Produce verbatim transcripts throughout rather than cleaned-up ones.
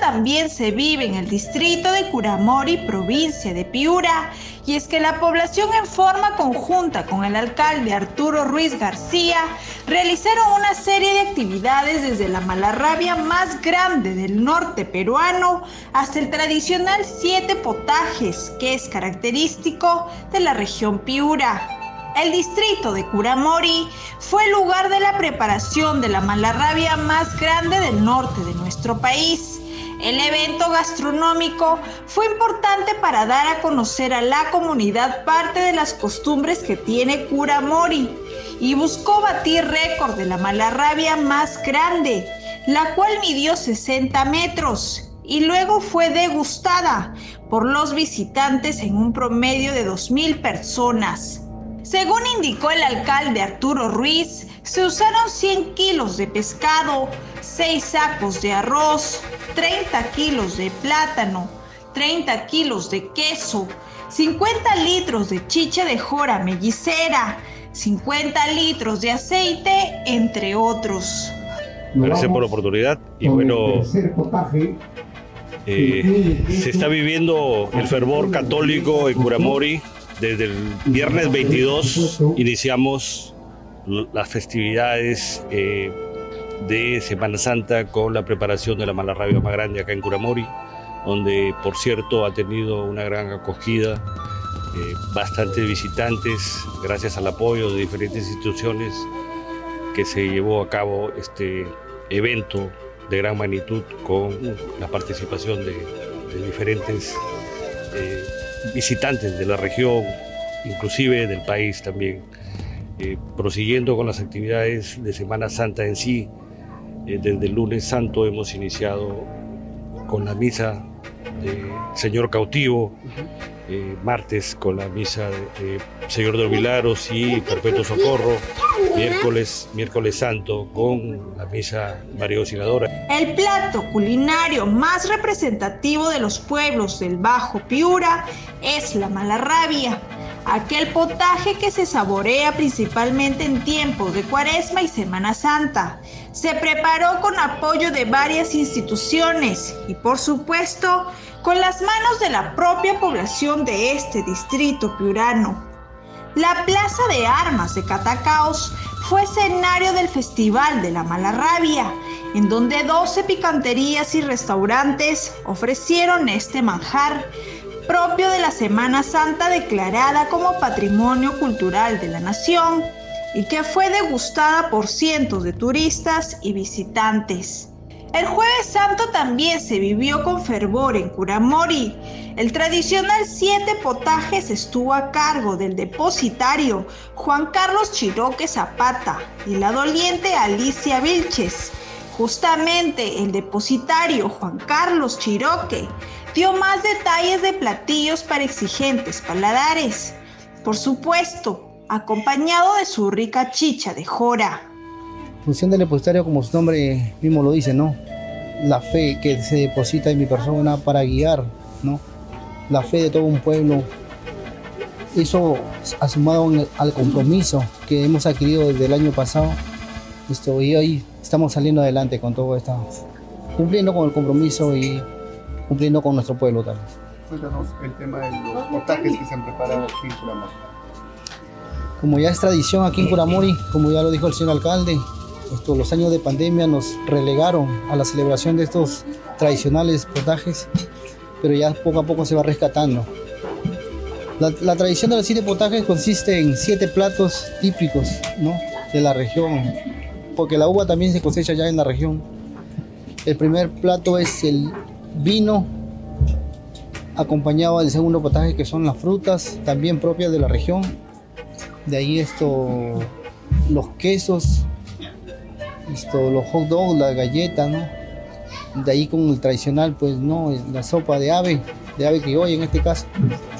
también se vive en el distrito de Curamori, provincia de Piura, y es que la población en forma conjunta con el alcalde Arturo Ruiz García realizaron una serie de actividades desde la malarrabia más grande del norte peruano hasta el tradicional siete potajes, que es característico de la región Piura. El distrito de Curamori fue el lugar de la preparación de la malarrabia más grande del norte de nuestro país. El evento gastronómico fue importante para dar a conocer a la comunidad parte de las costumbres que tiene Curamori y buscó batir récord de la malarrabia más grande, la cual midió sesenta metros y luego fue degustada por los visitantes en un promedio de dos mil personas. Según indicó el alcalde Arturo Ruiz, se usaron cien kilos de pescado, seis sacos de arroz, treinta kilos de plátano, treinta kilos de queso, cincuenta litros de chicha de jora mellicera, cincuenta litros de aceite, entre otros. Gracias por la oportunidad y bueno, eh, se está viviendo el fervor católico en Curamori. Desde el viernes veintidós iniciamos las festividades eh, de Semana Santa con la preparación de la malarrabia más grande acá en Curamori, donde por cierto ha tenido una gran acogida, eh, bastantes visitantes, gracias al apoyo de diferentes instituciones que se llevó a cabo este evento de gran magnitud con la participación de, de diferentes eh, visitantes de la región, inclusive del país también. Eh, prosiguiendo con las actividades de Semana Santa en sí, eh, desde el lunes santo hemos iniciado con la misa de Señor Cautivo, eh, martes con la misa de eh, Señor de los Milagros y Perpetuo Socorro, miércoles, miércoles santo con la misa María Auxiliadora. El plato culinario más representativo de los pueblos del Bajo Piura es la malarrabia, aquel potaje que se saborea principalmente en tiempos de Cuaresma y Semana Santa. Se preparó con apoyo de varias instituciones y, por supuesto, con las manos de la propia población de este distrito piurano. La Plaza de Armas de Catacaos fue escenario del Festival de la Malarrabia, en donde doce picanterías y restaurantes ofrecieron este manjar, propio de la Semana Santa declarada como Patrimonio Cultural de la Nación y que fue degustada por cientos de turistas y visitantes. El Jueves Santo también se vivió con fervor en Curamori. El tradicional siete potajes estuvo a cargo del depositario Juan Carlos Chiroque Zapata y la doliente Alicia Vilches. Justamente el depositario Juan Carlos Chiroque dio más detalles de platillos para exigentes paladares, por supuesto, acompañado de su rica chicha de jora. Función del depositario, como su nombre mismo lo dice, ¿no? La fe que se deposita en mi persona para guiar, ¿no? La fe de todo un pueblo. Eso sumado al compromiso que hemos adquirido desde el año pasado, esto, y hoy estamos saliendo adelante con todo esto, cumpliendo con el compromiso y cumpliendo con nuestro pueblo también. Cuéntanos el tema de los potajes que se han preparado aquí en Curamori. Como ya es tradición aquí en Curamori, como ya lo dijo el señor alcalde, esto, los años de pandemia nos relegaron a la celebración de estos tradicionales potajes, pero ya poco a poco se va rescatando. La, la tradición de los siete potajes consiste en siete platos típicos, ¿no?, de la región, porque la uva también se cosecha ya en la región. El primer plato es el vino, acompañado del segundo potaje, que son las frutas también propias de la región. De ahí esto, los quesos, esto, los hot dogs, la galleta, ¿no? De ahí con el tradicional, pues, ¿no?, la sopa de ave, de ave criolla en este caso.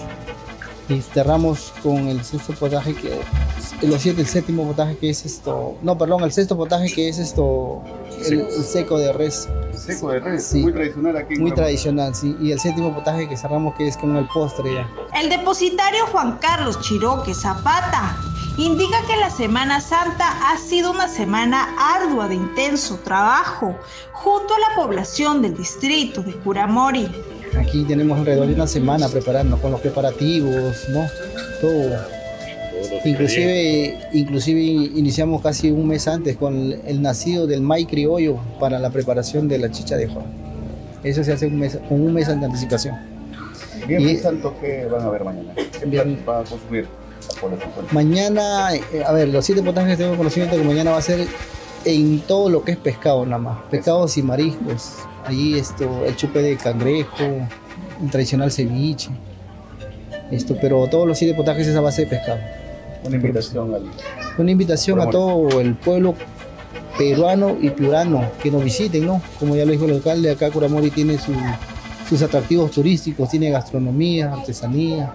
Y cerramos con el sexto potaje, que los siete, el séptimo potaje, que es esto, no, perdón, el sexto potaje, que es esto, el, el seco de res. El seco de res, sí, muy tradicional aquí en Muy Curamori. tradicional, sí. Y el séptimo potaje que cerramos, que es con el postre ya. El depositario Juan Carlos Chiroque Zapata indica que la Semana Santa ha sido una semana ardua de intenso trabajo junto a la población del distrito de Curamori. Aquí tenemos alrededor de una semana preparándonos con los preparativos, ¿no? Todo. Inclusive, inclusive iniciamos casi un mes antes con el nacido del maíz criollo para la preparación de la chicha de jora. Eso se hace un mes, con un mes de anticipación. Viernes y, Santo, ¿qué van a ver mañana? ¿Qué bien, va a consumir la población? Mañana, eh, a ver, los siete potajes tengo conocimiento que mañana va a ser en todo lo que es pescado nada más. Pescados y mariscos. Allí esto, el chupe de cangrejo, un tradicional ceviche. Esto, pero todos los siete potajes es a base de pescado. Una invitación al... Una invitación a todo el pueblo peruano y piurano que nos visiten, ¿no? Como ya lo dijo el alcalde, acá Curamori tiene su, sus atractivos turísticos, tiene gastronomía, artesanía,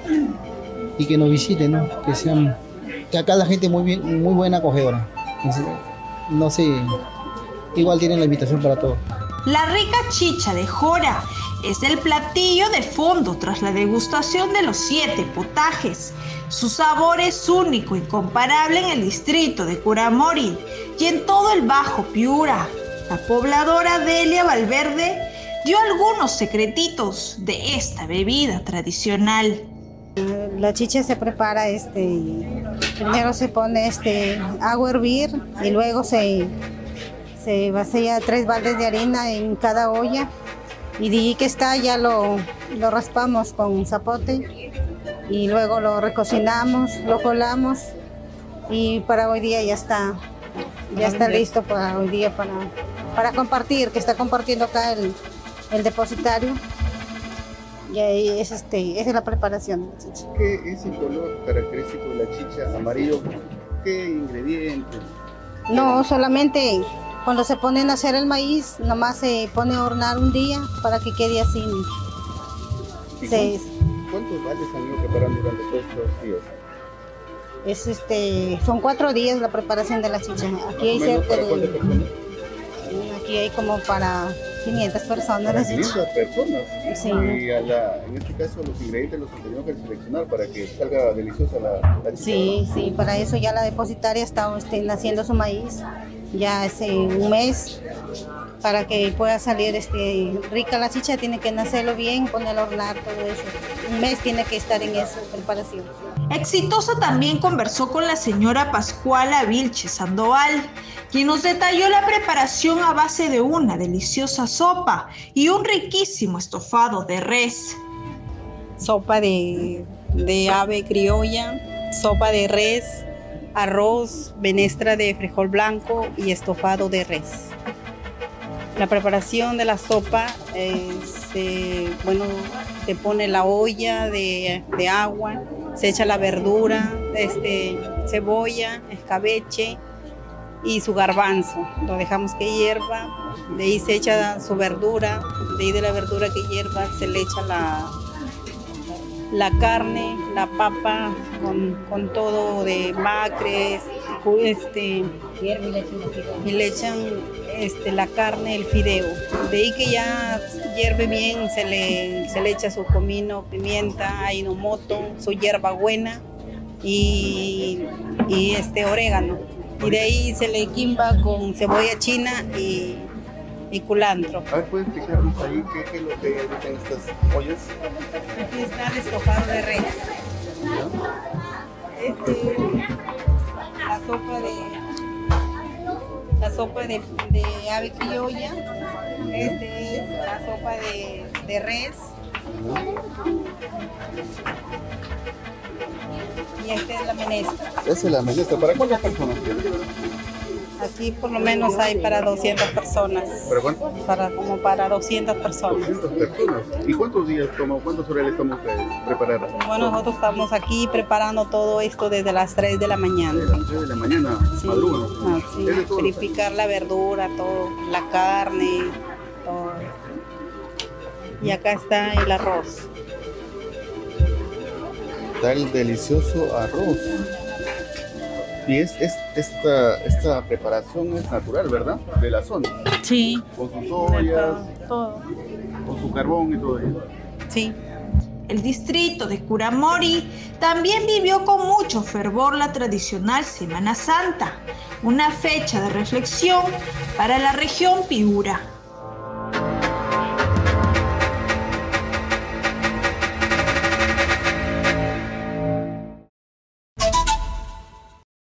y que nos visiten, ¿no? Que sean, que acá la gente muy bien, muy buena acogedora. No sé, igual tienen la invitación para todos. La rica chicha de jora es el platillo de fondo tras la degustación de los siete potajes. Su sabor es único y incomparable en el distrito de Curamori y en todo el Bajo Piura. La pobladora Delia Valverde dio algunos secretitos de esta bebida tradicional. La chicha se prepara, este, primero se pone este, agua a hervir y luego se, se vacía tres baldes de harina en cada olla y de ahí que está ya lo, lo raspamos con zapote y luego lo recocinamos, lo colamos y para hoy día ya está, ya está listo para hoy día para, para compartir, que está compartiendo acá el, el depositario. Y ahí es, este, esa es la preparación de la chicha. ¿Qué es el color característico de la chicha amarillo? ¿Qué ingredientes? No, solamente cuando se ponen a hacer el maíz, nomás se pone a hornear un día para que quede así. Se, ¿Cuántos baldes han ido preparando durante todos estos días? Es este, son cuatro días la preparación de la chicha. Aquí hay cerca de... Aquí hay como para quinientas personas. ¿Para quinientas personas? Sí. Y a la, en este caso los ingredientes los tenemos que seleccionar para que salga deliciosa la, la chicha. Sí, ¿verdad? sí, para eso ya la depositaria está este, haciendo su maíz ya hace un mes. Para que pueda salir este, rica la chicha tiene que nacerlo bien, ponerlo a hornear, todo eso. Un mes tiene que estar en esa preparación. Exitosa también conversó con la señora Pascuala Vilche Sandoval, quien nos detalló la preparación a base de una deliciosa sopa y un riquísimo estofado de res. Sopa de, de ave criolla, sopa de res, arroz, menestra de frijol blanco y estofado de res. La preparación de la sopa es, eh, bueno, se pone la olla de, de agua, se echa la verdura, este, cebolla, escabeche y su garbanzo. Lo dejamos que hierva, de ahí se echa su verdura, de ahí de la verdura que hierva se le echa la, la carne, la papa con, con todo de macres, este, y le echan este, la carne, el fideo. De ahí que ya hierve bien, se le, se le echa su comino, pimienta, ainomoto, su hierbabuena y, y este orégano. Y de ahí se le quimba con cebolla china y, y culantro. A ver, ¿puedes explicarnos ahí qué, qué es lo que hay ahorita en estas ollas? Aquí está el estofado de res. Este es la sopa de la sopa de, de ave criolla. Este es la sopa de, de res. Y esta es la menestra. Esa es la menestra. ¿Para cuántas personas tiene? Aquí por lo menos hay para doscientas personas. ¿Para cuánto? Para, como para doscientas personas. doscientas personas. ¿Y cuántos días toma, cuántas horas le estamos eh, preparando? Bueno, nosotros estamos aquí preparando todo esto desde las tres de la mañana. De las tres de la mañana, Sí, madrugan. ah, sí. ¿Es de todo? Verificar la verdura, todo, la carne, todo. Y acá está el arroz. Está el delicioso arroz. Y es, es esta, esta preparación es natural, ¿verdad? De la zona. Sí. Con sus ollas, Todo. con su carbón y todo eso. Sí. El distrito de Curamori también vivió con mucho fervor la tradicional Semana Santa, una fecha de reflexión para la región Piura.